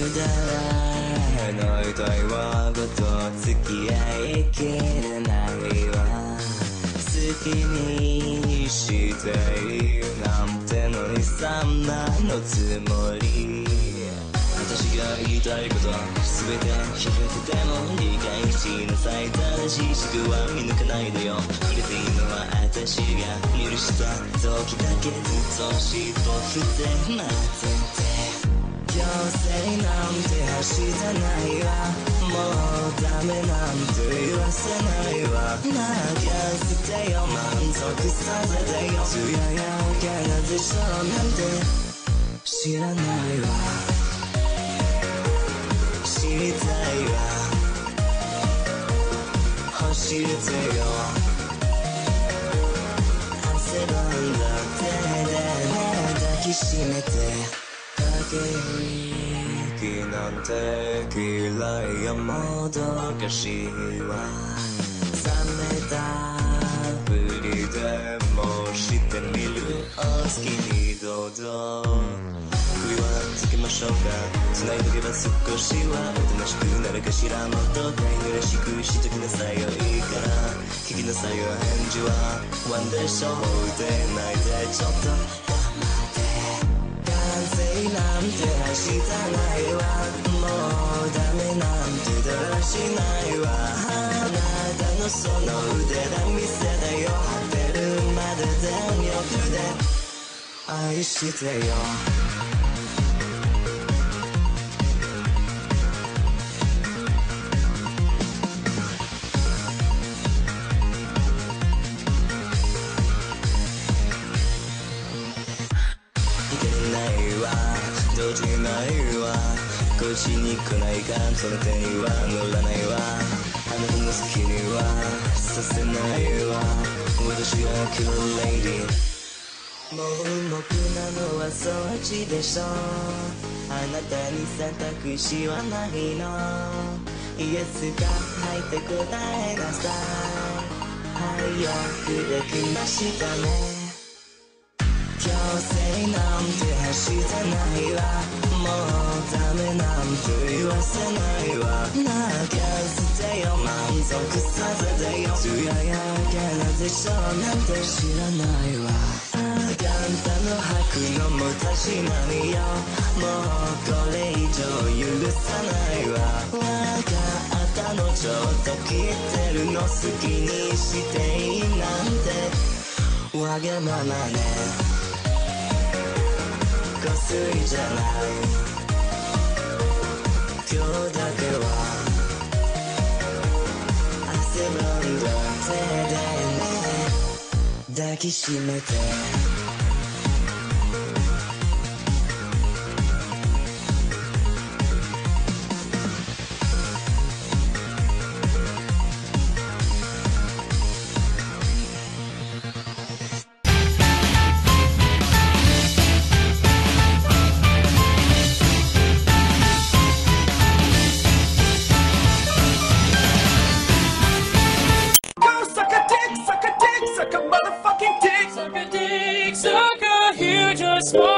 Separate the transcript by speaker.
Speaker 1: だの痛いはこと付き合いきれないわ好きにしているなんてのにさまのつもり私が言いたいこと全て聞いてても理解しなさい正しい軸は見抜かないでよ入れていいのは私が許した時だけずっと尻尾振って待ってて強制なんてはしてないわもうダメなんて言わせないわ任せてよ満足させてよ艶やかな絶唱なんて知らないわ知りたいわ教えてよ汗ばんだ手で抱きしめて息なんて嫌いやもどかしいわ冷めたふりでもしてみるお好きにどうぞ首はつけましょうか繋いどけば少しはおとなしくなるかしらもっと飼いぬらしくしときなさいよいいから聞きなさいよ返事はワンでしょ置いてないでちょっとなんてはしたないわもうダメなんてだらしないわあなたのその腕だ見せてよ果てるまで全力で愛してよ動じないわ腰に来ないかその手には乗らないわあなたの好きにはさせないわ私がキルレイディ盲目なのはそっちでしょあなたに選択肢はないのイエスかはいって答えなさいよくできましたね強制なんてはしてないわもうダメなんて言わせないわ任せてよ満足させてよ艶やかな絶唱なんて知らないわあんたの吐くのもたしなみよもうこれ以上許さないわわかったのちょっと切ってるの好きにしていいなんてわがままね薬じゃない今日だけは汗ばんだ手でね抱きしめて
Speaker 2: Sucker, here, just one.